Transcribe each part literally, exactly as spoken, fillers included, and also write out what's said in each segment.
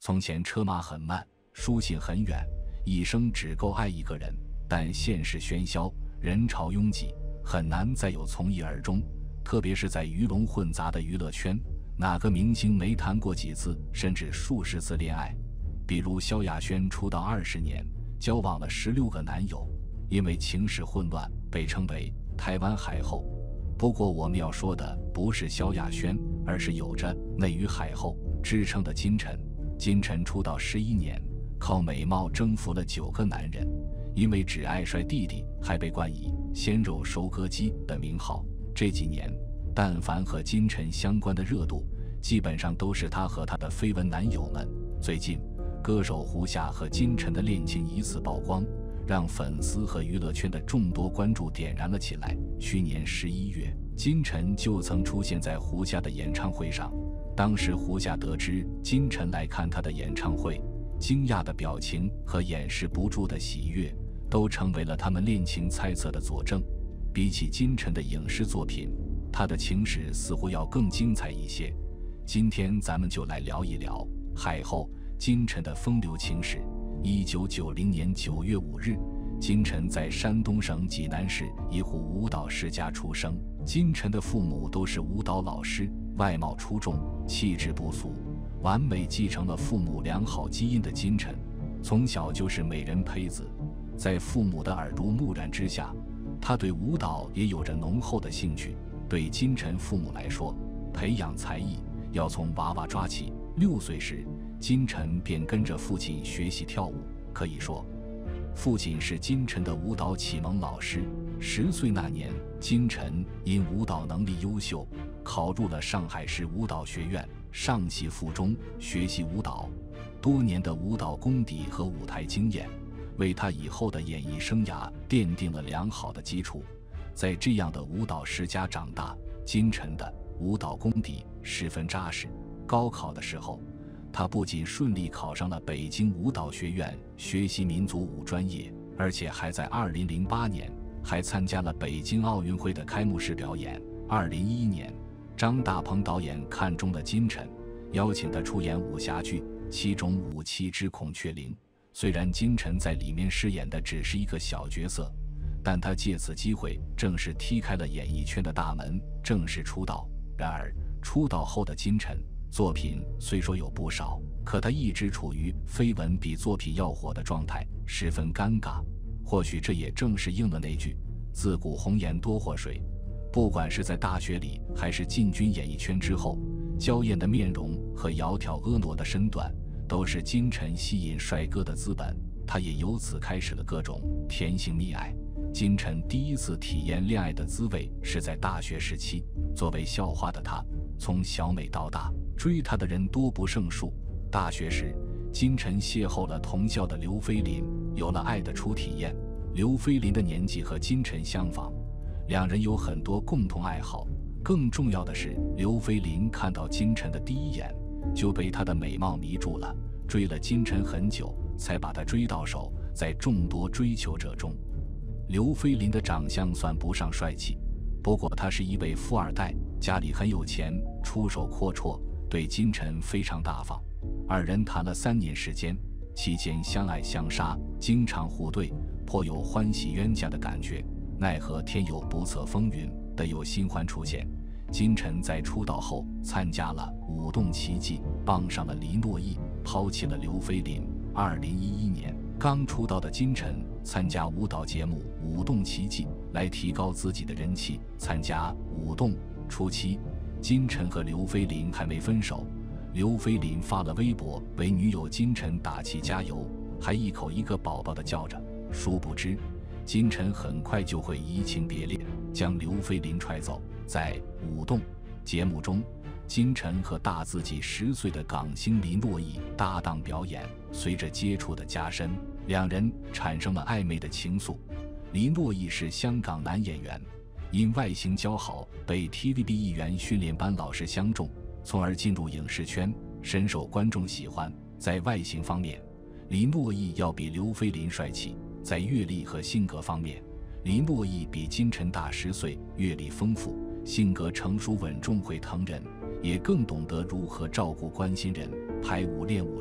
从前车马很慢，书信很远，一生只够爱一个人，但现实喧嚣，人潮拥挤，很难再有从一而终。特别是在鱼龙混杂的娱乐圈，哪个明星没谈过几次甚至数十次恋爱？比如萧亚轩出道二十年，交往了十六个男友，因为情势混乱，被称为台湾海后。不过我们要说的不是萧亚轩，而是有着内娱海后之称的金晨。金晨出道十一年，靠美貌征服了九个男人，因为只爱帅弟弟，还被冠以鲜肉收割机的名号。这几年但凡和金晨相关的热度，基本上都是她和她的绯闻男友们。最近歌手胡夏和金晨的恋情疑似曝光，让粉丝和娱乐圈的众多关注点燃了起来。去年十一月，金晨就曾出现在胡夏的演唱会上，当时胡夏得知金晨来看他的演唱会，惊讶的表情和掩饰不住的喜悦，都成为了他们恋情猜测的佐证。比起金晨的影视作品，他的情史似乎要更精彩一些。今天咱们就来聊一聊海后金晨的风流情史。一九九零年九月五日，金晨在山东省济南市一户舞蹈世家出生。金晨的父母都是舞蹈老师，外貌出众，气质不俗，完美继承了父母良好基因的金晨，从小就是美人胚子。在父母的耳濡目染之下，他对舞蹈也有着浓厚的兴趣。对金晨父母来说，培养才艺要从娃娃抓起。六岁时，金晨便跟着父亲学习跳舞，可以说父亲是金晨的舞蹈启蒙老师。十岁那年，金晨因舞蹈能力优秀，考入了上海市舞蹈学院上戏附中学习舞蹈。多年的舞蹈功底和舞台经验，为他以后的演艺生涯奠定了良好的基础。在这样的舞蹈世家长大，金晨的舞蹈功底十分扎实。高考的时候，他不仅顺利考上了北京舞蹈学院学习民族舞专业，而且还在二零零八年还参加了北京奥运会的开幕式表演。二零一一年，张大鹏导演看中了金晨，邀请他出演武侠剧《七种武器之孔雀翎》。虽然金晨在里面饰演的只是一个小角色，但他借此机会正式踢开了演艺圈的大门，正式出道。然而出道后的金晨作品虽说有不少，可他一直处于绯闻比作品要火的状态，十分尴尬。或许这也正是应了那句自古红颜多祸水。不管是在大学里还是进军演艺圈之后，娇艳的面容和窈窕婀娜的身段都是金晨吸引帅哥的资本。他也由此开始了各种甜性蜜爱。金晨第一次体验恋爱的滋味是在大学时期。作为校花的她，从小美到大，追她的人多不胜数。大学时，金晨邂逅了同校的刘飞林，有了爱的初体验。刘飞林的年纪和金晨相仿，两人有很多共同爱好。更重要的是，刘飞林看到金晨的第一眼就被她的美貌迷住了，追了金晨很久才把她追到手。在众多追求者中，刘飞林的长相算不上帅气，不过他是一位富二代，家里很有钱，出手阔绰，对金晨非常大方。二人谈了三年时间，期间相爱相杀，经常互怼，颇有欢喜冤家的感觉。奈何天有不测风云，得有新欢出现。金晨在出道后参加了《舞动奇迹》，傍上了黎诺懿，抛弃了刘飞林。二零一一年，刚出道的金晨参加舞蹈节目《舞动奇迹》来提高自己的人气。参加舞动初期，金晨和刘飞林还没分手，刘飞林发了微博为女友金晨打气加油，还一口一个宝宝的叫着。殊不知，金晨很快就会移情别恋，将刘飞林踹走。在舞动节目中，金晨和大自己十岁的港星黎诺懿搭档表演，随着接触的加深，两人产生了暧昧的情愫。黎诺懿是香港男演员，因外形姣好被 T V B 艺员训练班老师相中，从而进入影视圈，深受观众喜欢。在外形方面，黎诺懿要比刘飞林帅气；在阅历和性格方面，黎诺懿比金晨大十岁，阅历丰富，性格成熟稳重，会疼人，也更懂得如何照顾关心人。排舞练舞时，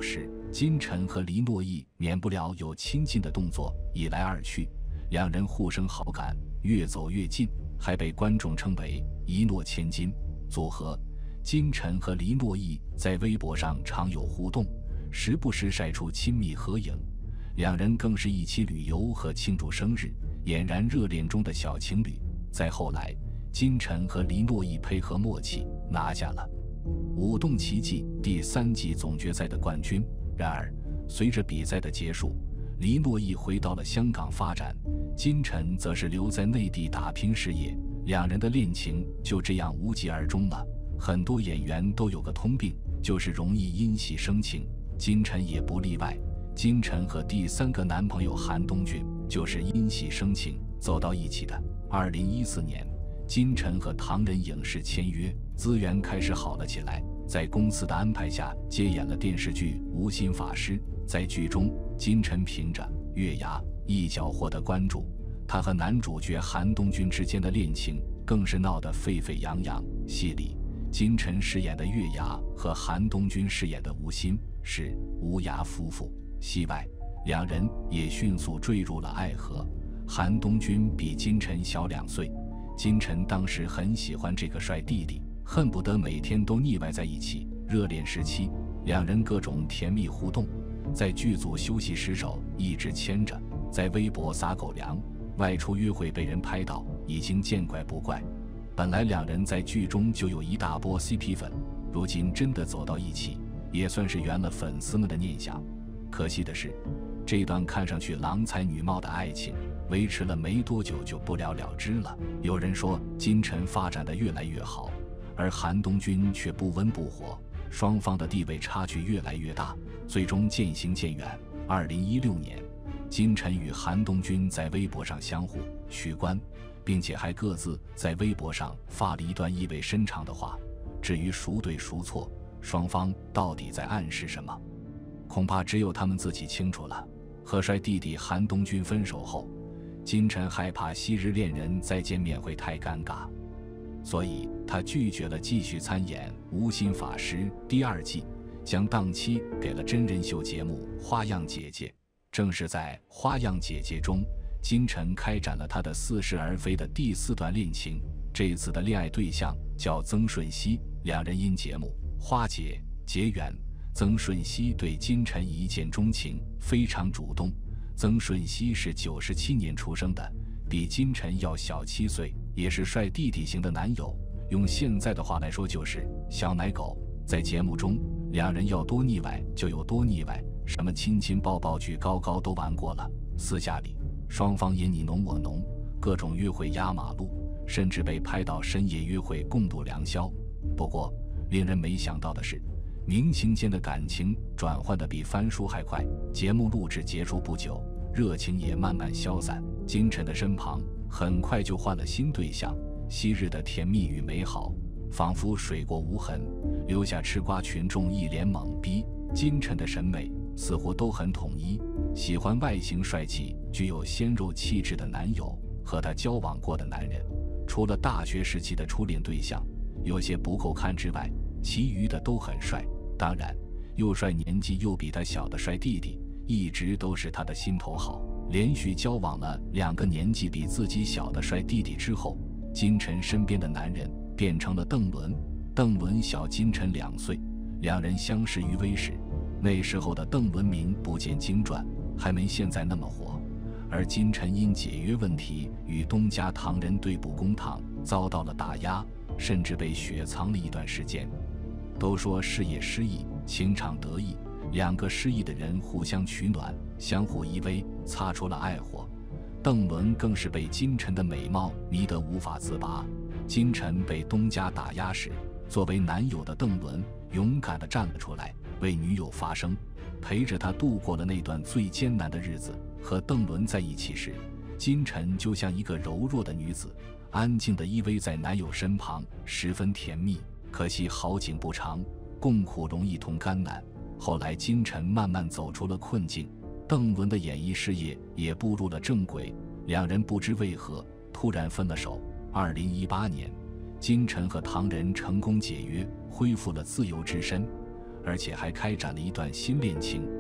金晨和黎诺懿免不了有亲近的动作，一来二去，两人互生好感，越走越近，还被观众称为一诺千金组合。金晨和黎诺懿在微博上常有互动，时不时晒出亲密合影，两人更是一起旅游和庆祝生日，俨然热恋中的小情侣。再后来，金晨和黎诺懿配合默契，拿下了《舞动奇迹》第三季总决赛的冠军。然而，随着比赛的结束，黎诺懿回到了香港发展，金晨则是留在内地打拼事业，两人的恋情就这样无疾而终了。很多演员都有个通病，就是容易因戏生情，金晨也不例外。金晨和第三个男朋友韩东君就是因戏生情走到一起的。二零一四年，金晨和唐人影视签约，资源开始好了起来，在公司的安排下接演了电视剧《无心法师》。在剧中，金晨凭着月牙一角获得关注，她和男主角韩东君之间的恋情更是闹得沸沸扬扬。戏里，金晨饰演的月牙和韩东君饰演的无心是无牙夫妇，戏外两人也迅速坠入了爱河。韩东君比金晨小两岁，金晨当时很喜欢这个帅弟弟，恨不得每天都腻歪在一起。热恋时期，两人各种甜蜜互动，在剧组休息时手一直牵着，在微博撒狗粮，外出约会被人拍到，已经见怪不怪。本来两人在剧中就有一大波 C P 粉，如今真的走到一起，也算是圆了粉丝们的念想。可惜的是，这段看上去郎才女貌的爱情维持了没多久就不了了之了。有人说金晨发展得越来越好，而韩东君却不温不火，双方的地位差距越来越大，最终渐行渐远。二零一六年，金晨与韩东君在微博上相互取关，并且还各自在微博上发了一段意味深长的话。至于孰对孰错，双方到底在暗示什么，恐怕只有他们自己清楚了。和帅弟弟韩东君分手后，金晨害怕昔日恋人再见面会太尴尬，所以他拒绝了继续参演《无心法师》第二季，将档期给了真人秀节目《花样姐姐》。正是在《花样姐姐》中，金晨开展了他的似是而非的第四段恋情。这次的恋爱对象叫曾舜晞，两人因节目《花姐》结缘。曾舜晞对金晨一见钟情，非常主动。曾舜晞是九十七年出生的，比金晨要小七岁，也是帅弟弟型的男友，用现在的话来说就是小奶狗。在节目中，两人要多腻歪就有多腻歪，什么亲亲抱抱举高高都玩过了。私下里，双方也你侬我侬，各种约会压马路，甚至被拍到深夜约会共度良宵。不过令人没想到的是，明星间的感情转换得比翻书还快。节目录制结束不久，热情也慢慢消散，金晨的身旁很快就换了新对象。昔日的甜蜜与美好仿佛水过无痕，留下吃瓜群众一脸懵逼。金晨的审美似乎都很统一，喜欢外形帅气、具有鲜肉气质的男友。和他交往过的男人，除了大学时期的初恋对象有些不够看之外，其余的都很帅。当然，又帅年纪又比他小的帅弟弟一直都是他的心头好。连续交往了两个年纪比自己小的帅弟弟之后，金晨身边的男人变成了邓伦。邓伦小金晨两岁，两人相识于微时，那时候的邓伦名不见经传，还没现在那么火。而金晨因解约问题与东家唐人对簿公堂，遭到了打压，甚至被雪藏了一段时间。都说事业失意，情场得意，两个失意的人互相取暖，相互依偎，擦出了爱火。邓伦更是被金晨的美貌迷得无法自拔。金晨被东家打压时，作为男友的邓伦勇敢地站了出来，为女友发声，陪着她度过了那段最艰难的日子。和邓伦在一起时，金晨就像一个柔弱的女子，安静地依偎在男友身旁，十分甜蜜。可惜好景不长，共苦容易同甘难。后来金晨慢慢走出了困境，邓伦的演艺事业也步入了正轨，两人不知为何突然分了手。二零一八年，金晨和唐人成功解约，恢复了自由之身，而且还开展了一段新恋情，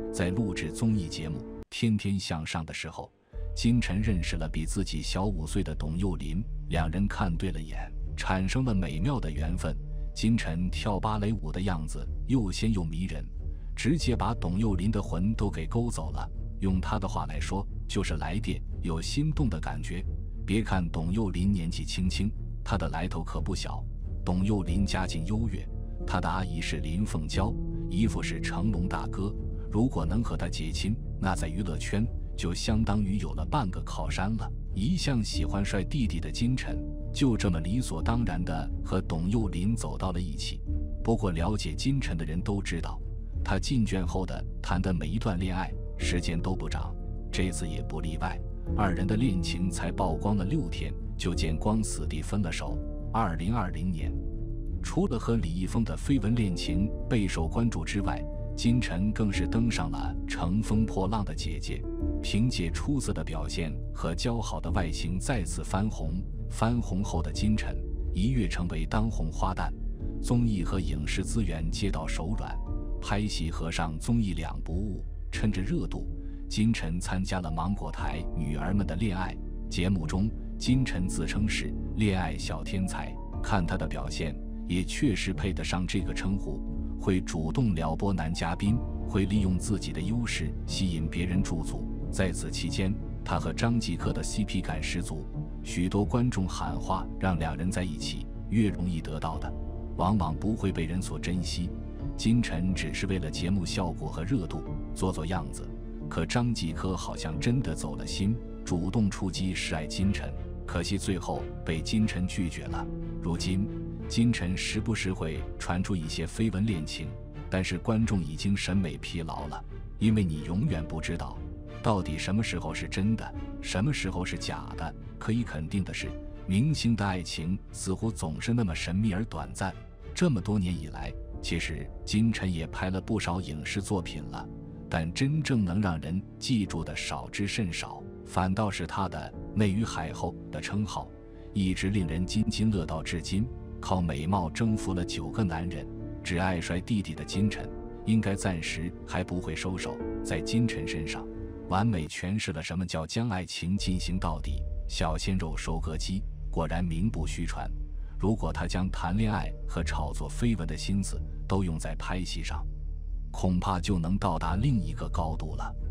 在录制综艺节目《天天向上》的时候，金晨认识了比自己小五岁的董又霖，两人看对了眼，产生了美妙的缘分。金晨跳芭蕾舞的样子又仙又迷人，直接把董又霖的魂都给勾走了。用他的话来说，就是来电，有心动的感觉。别看董又霖年纪轻轻，他的来头可不小。董又霖家境优越，他的阿姨是林凤娇，姨父是成龙大哥。如果能和他结亲，那在娱乐圈就相当于有了半个靠山了。一向喜欢帅弟弟的金晨，就这么理所当然地和董又霖走到了一起。不过了解金晨的人都知道，他进圈后的谈的每一段恋爱时间都不长，这次也不例外。二人的恋情才曝光了六天，就见光死地分了手。二零二零年，除了和李易峰的绯闻恋情备受关注之外，金晨更是登上了乘风破浪的姐姐，凭借出色的表现和姣好的外形再次翻红。翻红后的金晨一跃成为当红花旦，综艺和影视资源接到手软，拍戏和上综艺两不误。趁着热度，金晨参加了芒果台《女儿们的恋爱》节目中，金晨自称是恋爱小天才，看她的表现也确实配得上这个称呼，会主动撩拨男嘉宾，会利用自己的优势吸引别人驻足。在此期间，她和张继科的 C P 感十足，许多观众喊话让两人在一起，越容易得到的往往不会被人所珍惜。金晨只是为了节目效果和热度做做样子，可张继科好像真的走了心，主动出击示爱金晨，可惜最后被金晨拒绝了。如今金晨时不时会传出一些绯闻恋情，但是观众已经审美疲劳了，因为你永远不知道到底什么时候是真的，什么时候是假的。可以肯定的是，明星的爱情似乎总是那么神秘而短暂。这么多年以来，其实金晨也拍了不少影视作品了，但真正能让人记住的少之甚少，反倒是她的内娱海后的称号一直令人津津乐道至今。靠美貌征服了九个男人，只爱帅弟弟的金晨应该暂时还不会收手。在金晨身上完美诠释了什么叫将爱情进行到底，小鲜肉收割机果然名不虚传。如果他将谈恋爱和炒作绯闻的心思都用在拍戏上，恐怕就能到达另一个高度了。